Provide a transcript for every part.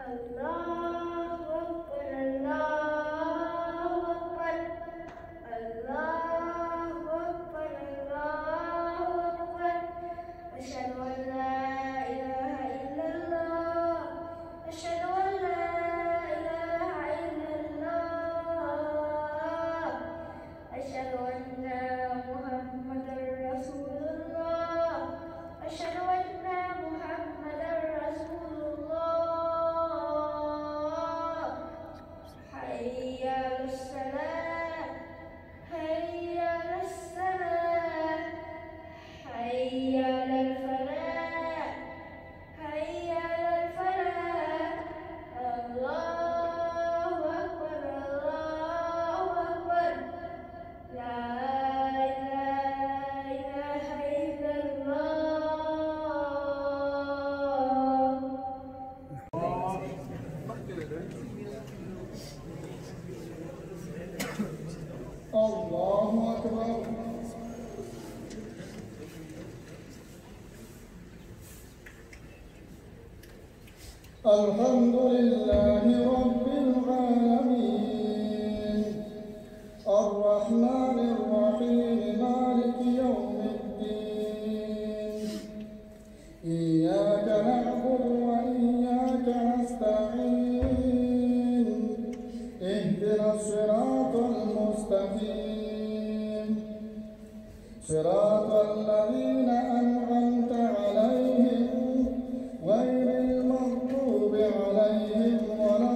الله أكبر. الحمد لله رب العالمين الرحمن الرحيم مالك يوم الدين إياك نعبد وإياك نستعين اهدنا الصراط المستقيم صراط الذين أنعمت عليهم غير المغضوب عليهم ولا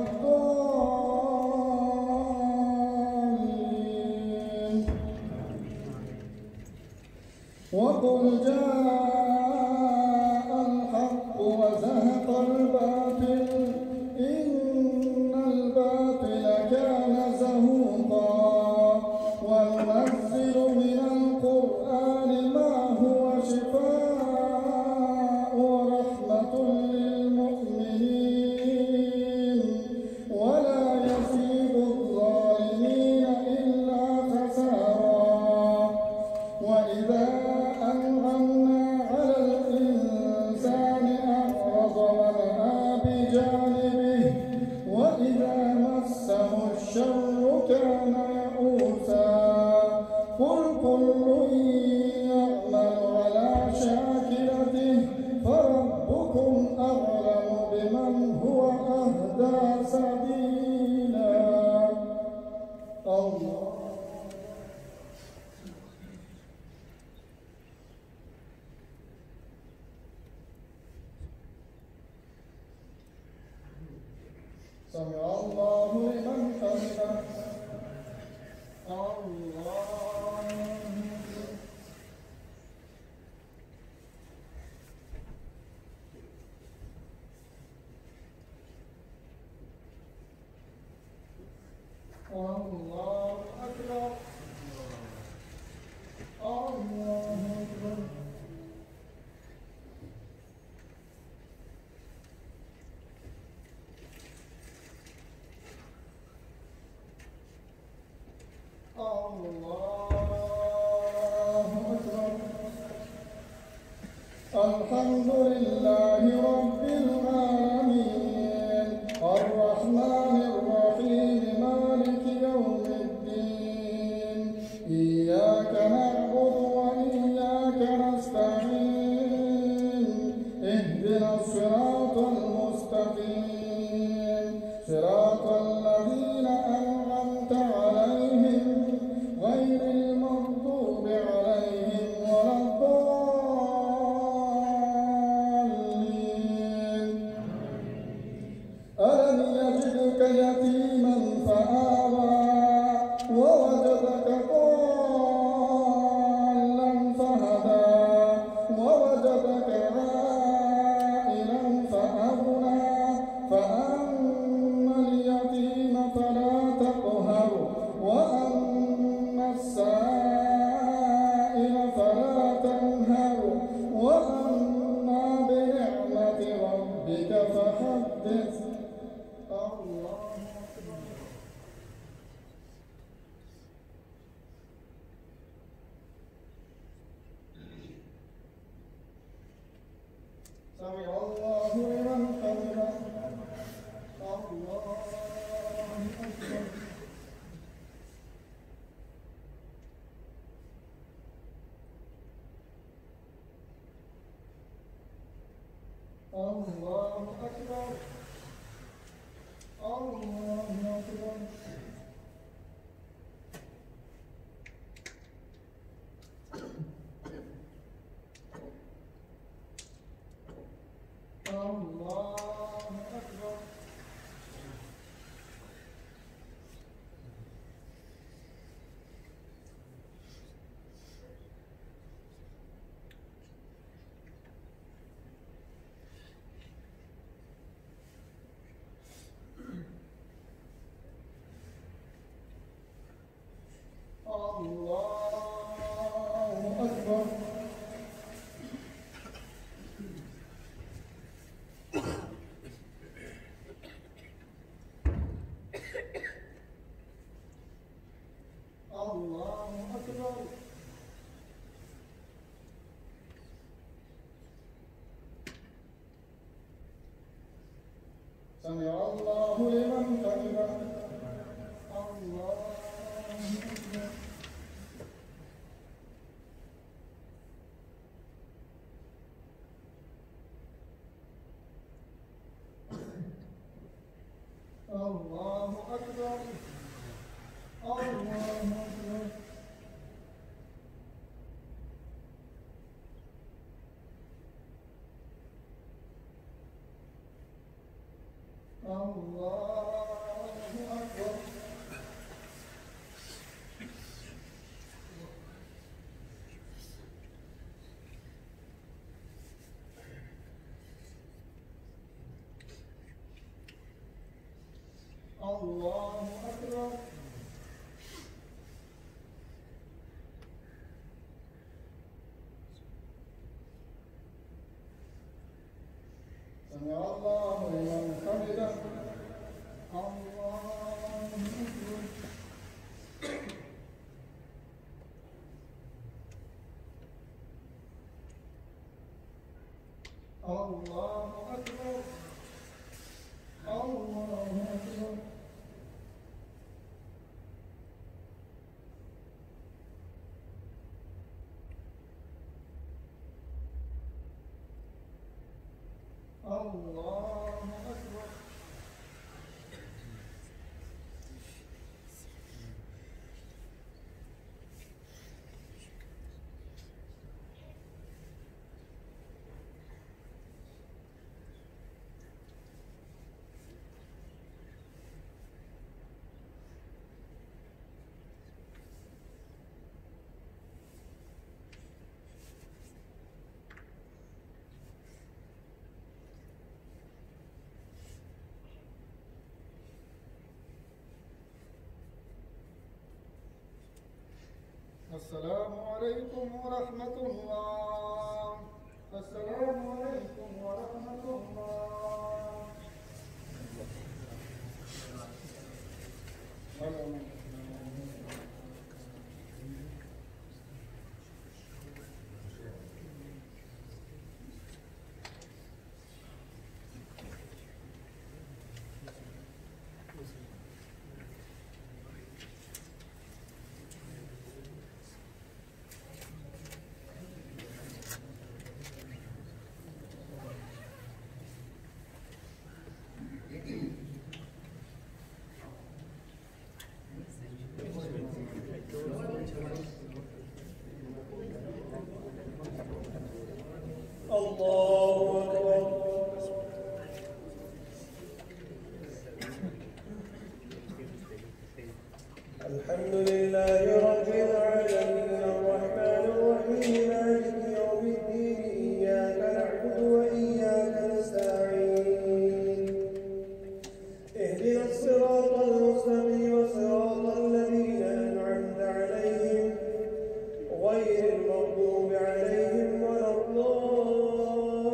الضالين. وقل جاء الحق وزهق الباطل إن الباطل كان زهوقا وننزل من القرآن ما هو شفاء ورحمة للمؤمنين ولا يزيد الظالمين إلا خسارا. وإذا أنعمنا على الإنسان أعرض ونأى بجانبه وإذا مسه الشر كان يئوسا. قل كل يعمل على شاكلته فربكم أعلم بمن هو أهدى سبيلا. الله سمع الله لمن حمده. الله أكبر. الله أكبر. الحمد لله رب العالمين الرحمن الرحيم مالك يوم الدين إياك نعبد وإياك نستعين اهدنا الصراط المستقيم صراط الذين أنعمت عليهم غير المغضوب عليهم ولا الضالين. ألم يجدك يتيما فآوى ووجدك ضالا فهدى ووجدك عائلا فأغنى فأما اليتيم فلا تقهر وأما السائل فلا تنهر وأما بنعمة ربك فحدث. الله سمع الله لمن حمده. الله أكبر الله أكبر الله أكبر الله أكبر الله أكبر سمع الله لمن حمده الله أكبر الله أكبر الله أكبر الله أكبر الله أكبر سمع الله لمن حمده الله أكبر الله أكبر الله أكبر الله أكبر السلام عليكم ورحمة الله السلام عليكم ورحمة الله الحمد لله رب العالمين الرحمن الرحيم مالك يوم الدين إياك نعبد وإياك نستعين اهدنا الصراط المستقيم صراط الذين أنعمت عليهم غير المغضوب عليهم ولا الضالين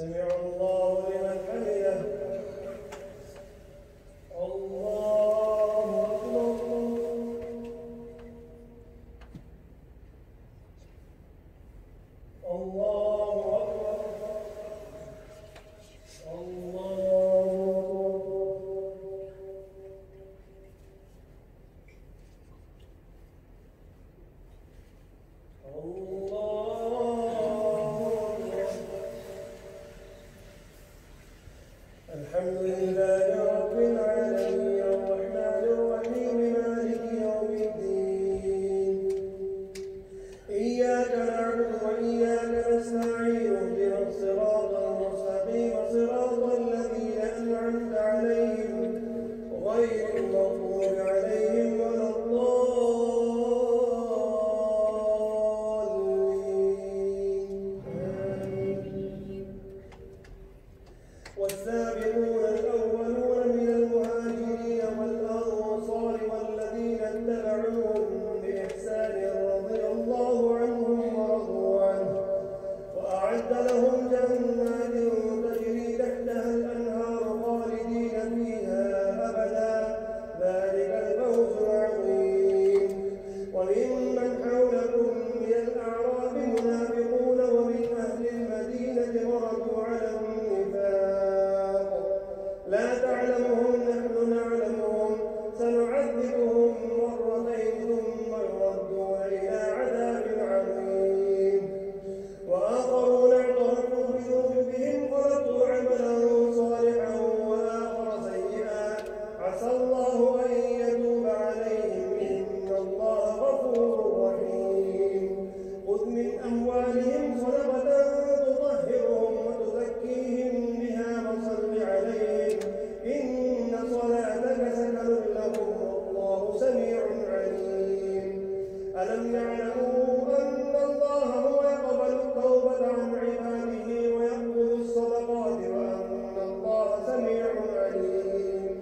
سمع الله لمن حمده. الله أكبر. الله أكبر. الله الحمد لله رب العالمين الرحمن الرحيم مالك يوم الدين إياك نعبد وإياك نستعين اهدنا الصراط المستقيم صراط الذين أنعمت عليهم غير المغضوب عليهم ولا الضالين. والسابقون الأولون من المهاجرين والأنصار والذين اتبعوهم بإحسان رضي الله عنهم ورضوا عنه وأعد لهم جنات تجري تحتها الأنهار خالدين فيها أبدا ذلك الفوز العظيم. وممن حولكم من الأعراب منافقون ومن أهل المدينة مردوا على النفاق لا تعلمهم نحن نعلمهم سنعذبهم مرتين ثم يردون إلى عذاب عظيم. وآخرون اعترفوا بذنوبهم خلقوا عملا صالحا وآخر سيئا عسى الله أن يتوب عليهم إن الله غفور رحيم. خذ من أموالهم صدقة تطهرهم وتزكيهم بها وصل عليهم إن صلاتك سكن لهم والله سميع عليم. ألم يعلموا أن الله هو يقبل التوبة عن عباده ويأخذ الصدقات وأن الله سميع عليم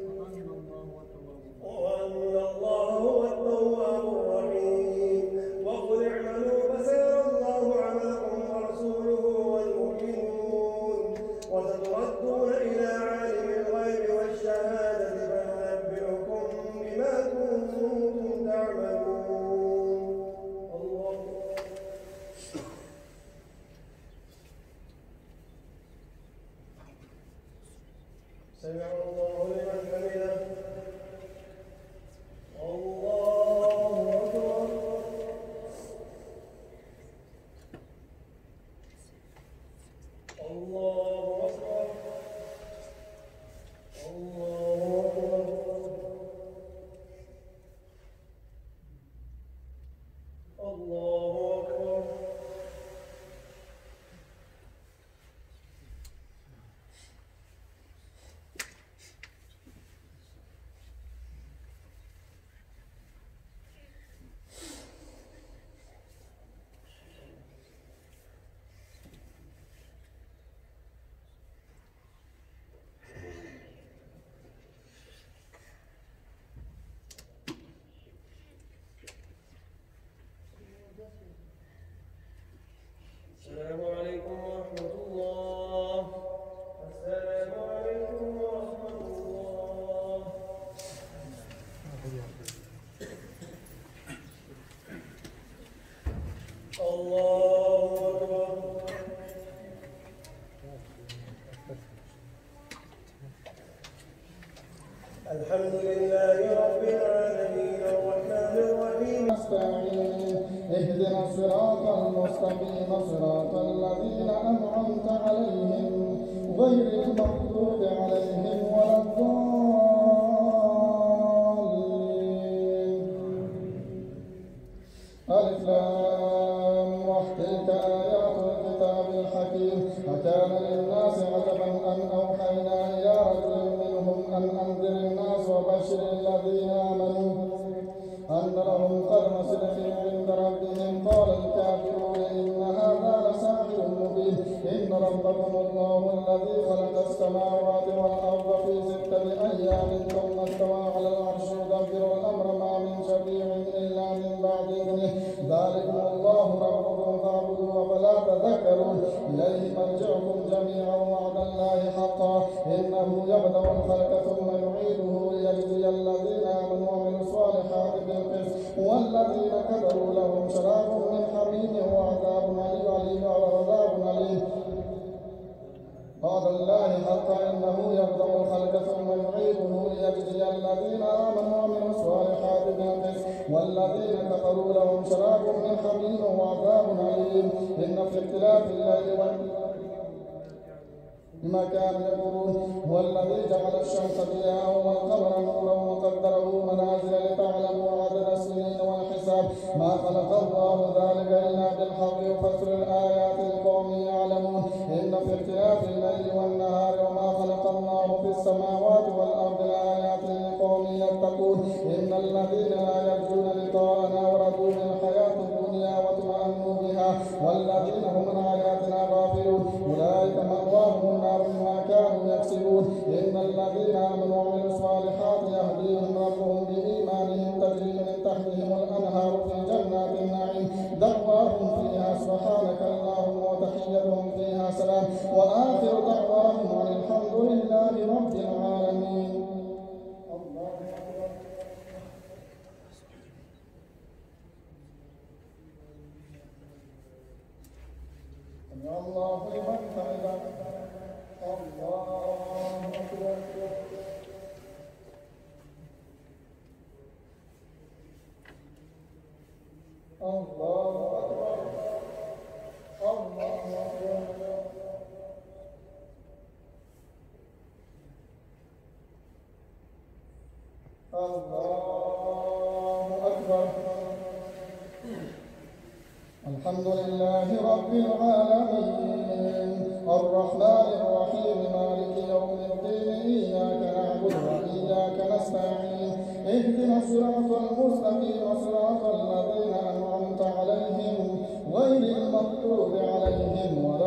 وأن الله هو التواب الرحيم. وقل اعملوا فسيرى الله عملكم ورسوله والمؤمنون وستردون إلى عالم الغيب والشهادة فينبئكم بما كنتم تعملون. الله سمع الله لمن حمده. الله أكبر. الله أكبر. الله أكبر. الله أكبر. السلام عليكم ورحمة الله. السلام عليكم ورحمة الله. الله أكبر. الحمد لله رب العالمين الرحمن الرحيم نستعين اهدنا الصراط المستقيم صراط الذين أنعمت عليهم غير المغضوب عليهم ولا الضالين. ألف لام را تلك آيات الكتاب الحكيم. أكان للناس عجبا أن أوحينا إلى رجل منهم أن أنذر الناس وبشر الذين آمنوا أن لهم قدم صدق عند ربهم. قال الكافرون إن هذا لساحر مبين. إن ربكم الله الذي خلق السماوات والأرض في 6 أيام ثم استوى على العرش يدبر الأمر ما من شفيع إلا من بعد إذنه. ذلكم الله ربكم فاعبدوه ولا تذكرون. إليه مرجعكم جميعا إنه يبدأ الخلق ثم يعيده ليجزي الذين آمنوا وعملوا الصالحات بالقسط والذين كفروا لهم شراب من حميم وعذاب أليم قال الله حقا إنه يبدأ الخلق ثم يعيده ليجزي الذين آمنوا وعملوا الصالحات بالقسط والذين كفروا لهم شراب من حميم وعذاب أليم إن في اختلاف الليل بما كانوا يقولون هو الذي جعل الشمس ضياء والقمر نورا وقدره منازل لتعلموا عدد السنين والحساب ما خلق الله ذلك إلا بالحق يفسر الآيات لقوم يعلمون إن في اختلاف الليل والنهار وما خلق الله في السماوات والأرض لآيات لقوم يتقون إن الذين لا يرجون لقاءنا ورضوا بالحياة الدنيا واطمأنوا بها والذين هم من آياتنا غافلون أولئك مأواهم النار بما كانوا يكسبون إن الذين آمنوا وعملوا الصالحات يهديهم ربهم بإيمانهم تجري من تحتهم الأنهار في جنات النعيم دعواهم فيها سبحانك اللهم وتحيتهم فيها سلام وآخر دعواهم أن الحمد لله رب العالمين. الله أكبر. سمع الله لمن حمده. الله أكبر. الله أكبر. الله أكبر. الله أكبر. الحمد لله رب العالمين الرحمن الرحيم مالك يوم الدين إياك نعبد وإياك نستعين اهدنا الصراط المستقيم صراط الذين أنعمت عليهم غير المغضوب عليهم ولا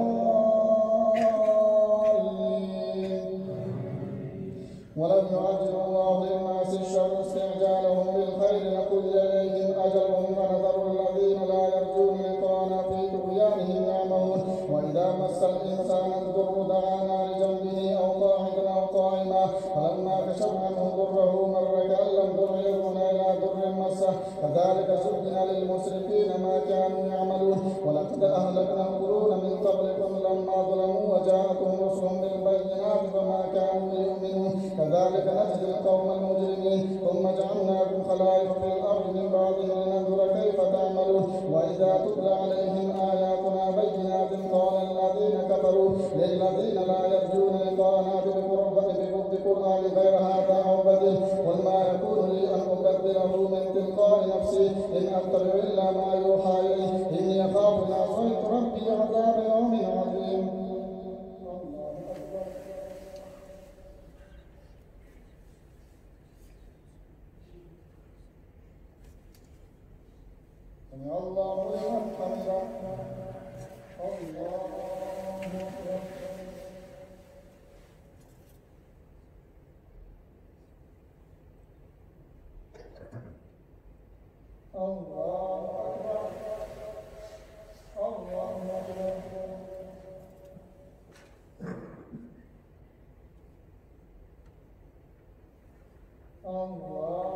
الضالين. ولم يعجل الله للناس الشر استعجالهم بالخير لقضي إليهم أجلهم فنذر الذين لا يرجون لقاءنا في طغيانهم يعمهون وإذا مس الإنسان الضر دعانا لجنبه أو قاعدا أو قائما فلما كشف عنه ضره مر كأن لم يرجعنا إلى ضر مسه كذلك زين للمسرفين ما كانوا يعملون ولقد أهلكنا القرون من قبلكم لما ظلموا وجاءتهم رسلهم بالبينات فما كانوا ليؤمنون كذلك نجزي القوم المجرمين ثم جعلناكم خلائف في الأرض من بعدهم لننظر كيف تعملون وإذا تتلى عليهم آياتنا بينات قال الذين كفروا للذين لا يرجون لقاءنا بقرآن غير هذا أو بدل قل ما يكون لي أن أبدله من تلقاء نفسي إن أتبع إلا ما يوحى إلي إني أخاف إن عصيت ربي عذاب يوم عظيم. سمع الله لمن حمده. الله أكبر. الله أكبر. الله أكبر. الله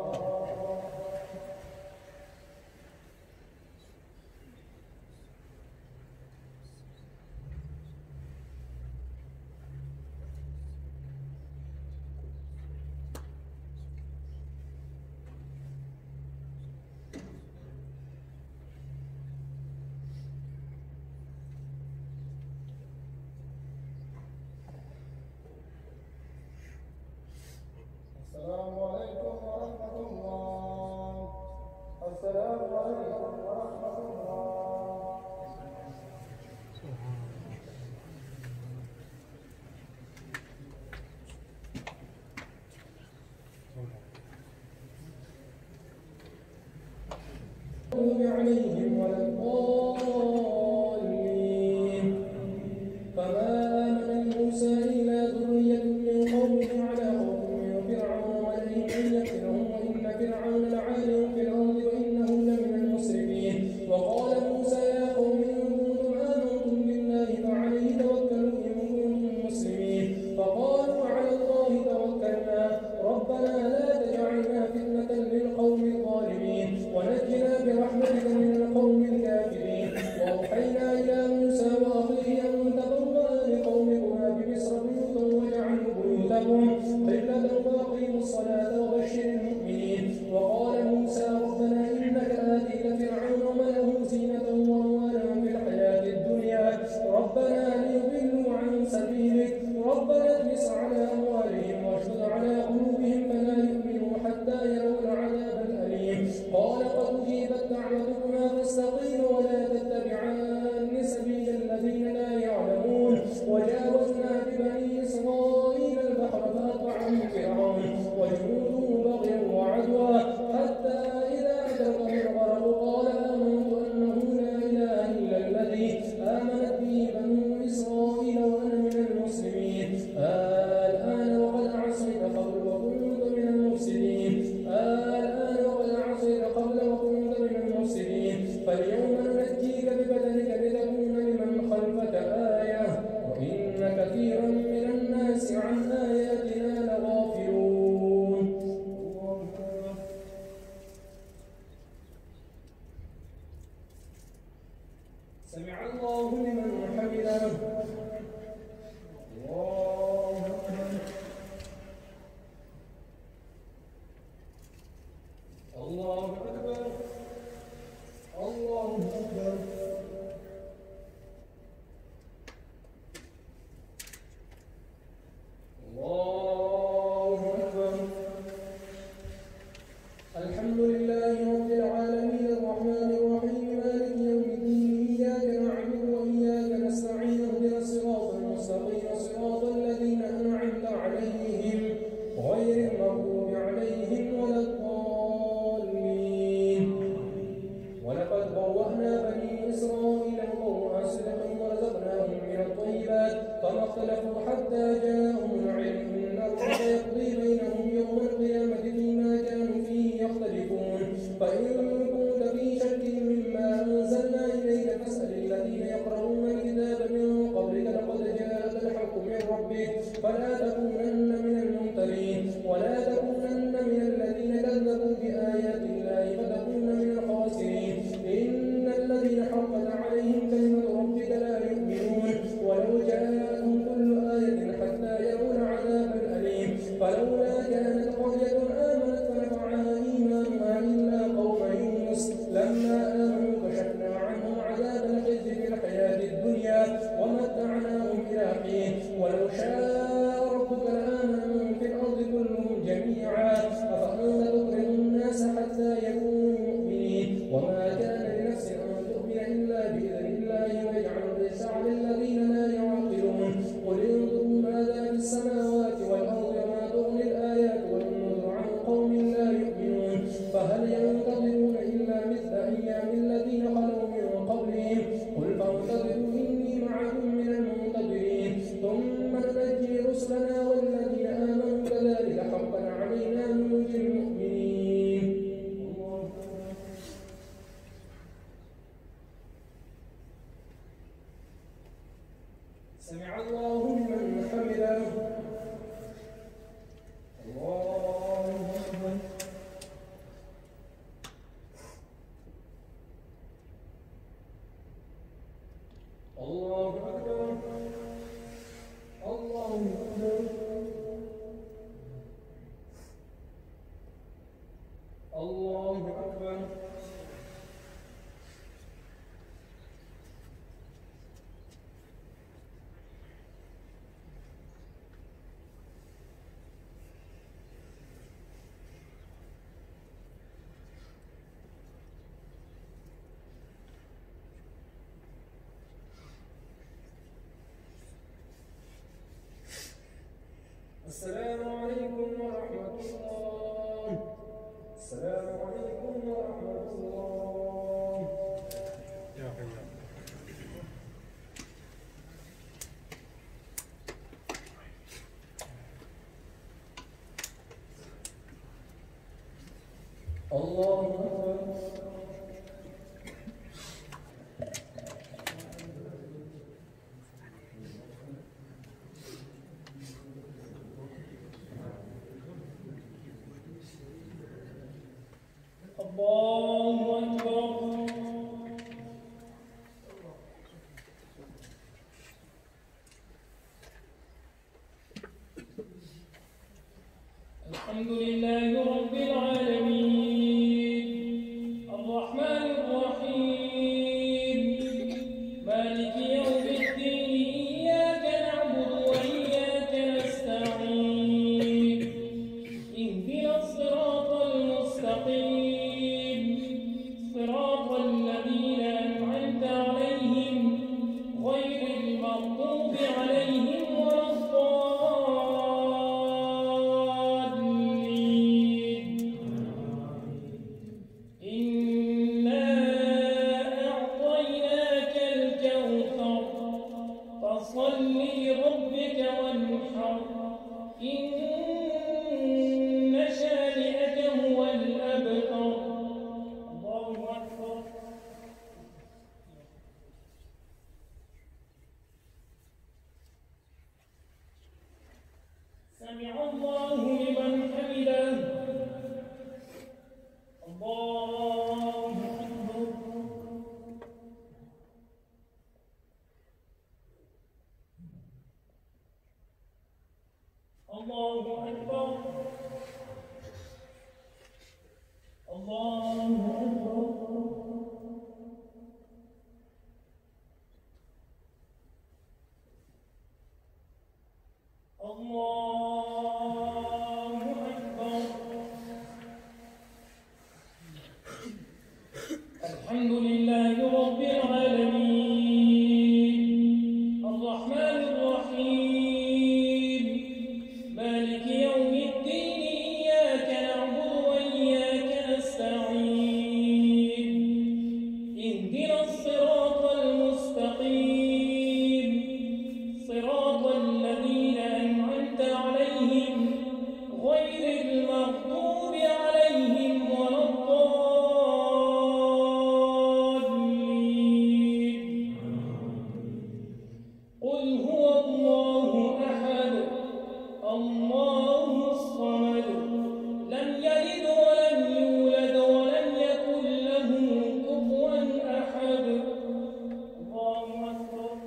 السلام عليكم ورحمة الله. السلام عليكم ورحمة الله. عليهم ولا الضالين فما آمن موسى إلا ذرية من قومه على خوف من فرعون وإن فرعون لعال في الأرض وإنه لمن المسرفين ربنا ليضلوا عن سبيلك ربنا اطمس على أموالهم واشدد على قلوبهم فلا يؤمنوا حتى يروا العذاب الأليم قال قد أجيبت دعوتكما فاستقيموا ولا تتبعان سبيل الذين لا يعلمون وجاوزنا ببني إسرائيل البحر فأطعموا فرعون وجنوده بغيا وعدوا حتى إذا أدركه الغرق قال آمنت أنه لا إله إلا الذي آمنت به بنو إسرائيل وأنا من المسلمين الآن وقد عصيت قبل وكنت من المفسدين الآن وقد عصيت قبل وكنت من المفسدين فاليوم ننجيك ببدنك لتكون لمن خلفك آية وإن كثيرا من الناس عن آياتنا لغافلون سمع الله لمن حمده الله أكبر الله أكبر الله أكبر الله أكبر الحمد لله رب العالمين الرحمن الرحيم مالك يوم الدين إياك نعبد وإياك نستعين اهدنا الصراط المستقيم صراط الذين أنعمت عليهم غير المغضوب عليهم ولا الضالين ولقد بوأنا بني إسرائيل مبوأ صدق ورزقناهم من الطيبات فما اختلفوا حتى جاءهم العلم إن ربك يقضي بينهم يوم القيامة فيما كانوا فيه يختلفون فإن كنت في شك مما أنزلنا إليك فاسأل الذين يقرؤون الكتاب من قبلك لقد جاءك الحق من ربك فلا تكونن من الممترين ولا تكونن من الذين كذبوا بآيات الله فتكون من الخاسرين إن الذين حقت عليهم كلمة ربك لا يؤمنون ولو جاءهم كل آية حتى يروا العذاب الأليم فلولا كانت قرية آمنت فنفعها إيمانها إلا قوم يونس لما آمنوا كشفنا عنهم عذاب الخزي في الحياة الدنيا ومتعناهم إلى حين ولو شاء ربك لآمن من في الأرض كلهم جميعا أفأنت تكره الناس حتى يكونوا مؤمنين وما كان لنفس أن تؤمن إلا بإذن الله ويجعل الرجس على الذين لا يعقلون قل انظروا ماذا في السماوات والأرض وما تغني الآيات والنذر عن قوم لا يؤمنون فهل ينتظرون إلا مثل أيام الذين خلوا من قبلهم قل فانتظروا إني معكم من المنتظرين ثم ننجي رسلنا والذين آمنوا كذلك حقا علينا ننجي المؤمنين سمع الله لمن حمده الله أكبر الله أكبر الله أكبر الله أكبر السلام عليكم ورحمة الله السلام عليكم ورحمة الله يا حيا الله أكبر الله أكبر الحمد لله رب العالمين الرحمن الرحيم مالك يوم الدين فصل لربك وانحر إن شانئك هو الأبتر. الله أكبر. سمع الله لمن حمده. الله أكبر. الله أكبر. الله أكبر. الله أكبر. الحمد لله رب العالمين الرحمن الرحيم مالك يوم الدين إياك نعبد وإياك نستعين اهدنا الصراط المستقيم صراط الذين أنعمت عليهم غير المغضوب عليهم ولا الضالين. قل هو الله أحد الله الصمد لم يلد ولم يولد ولم يكن له كفوا أحد. الله أكبر.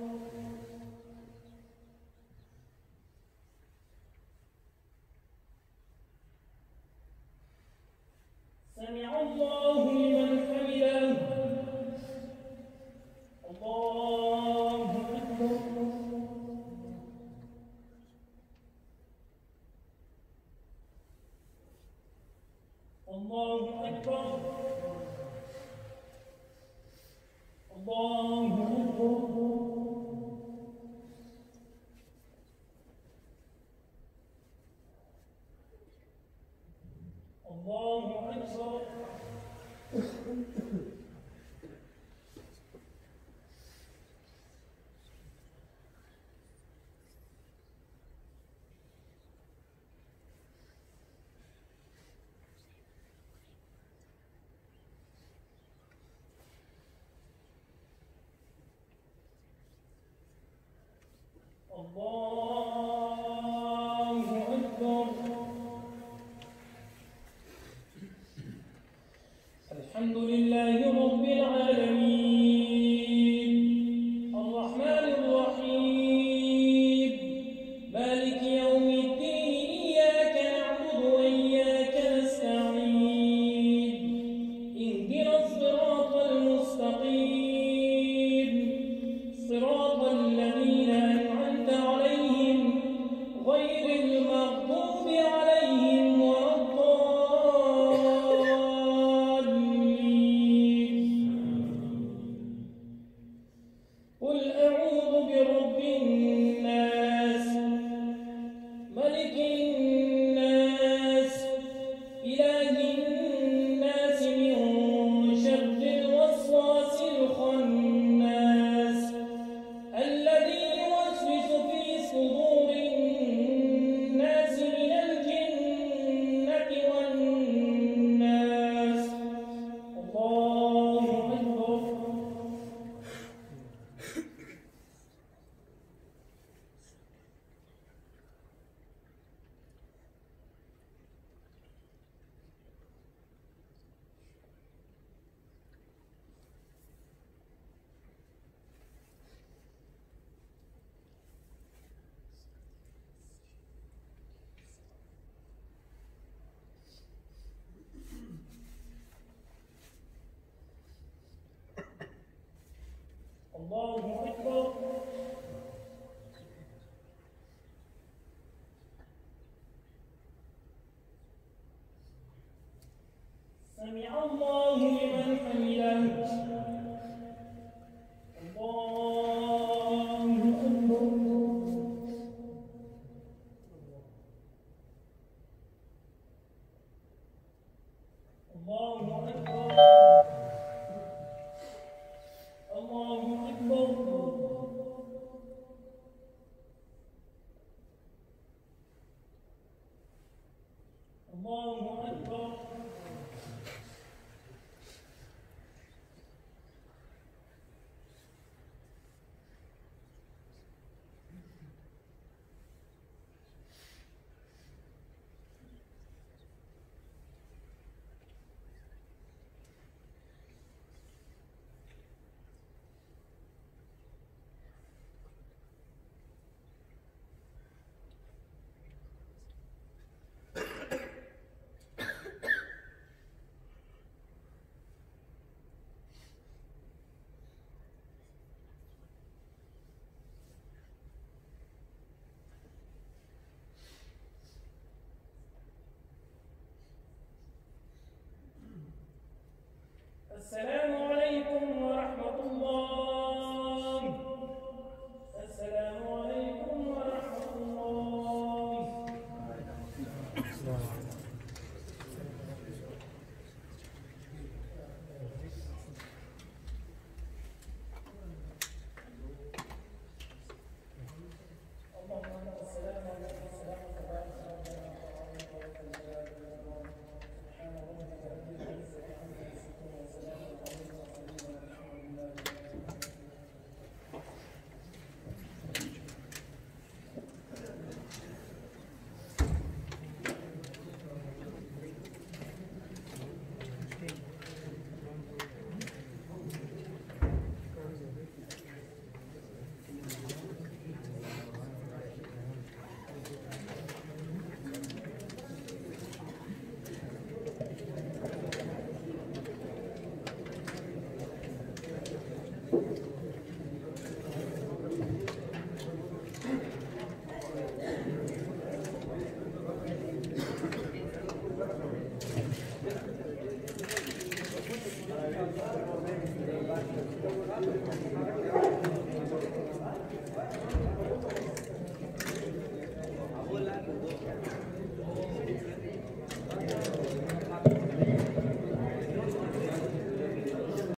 سمع الله لمن حمده. الله أكبر. الله أكبر. الله أكبر. الله أكبر. الله أكبر. الحمد لله رب العالمين الرحمن الرحيم مالك يوم الدين إياك نعبد وإياك نستعين اهدنا الصراط المستقيم صراط الذين أنعمت عليهم الله أكبر. السلام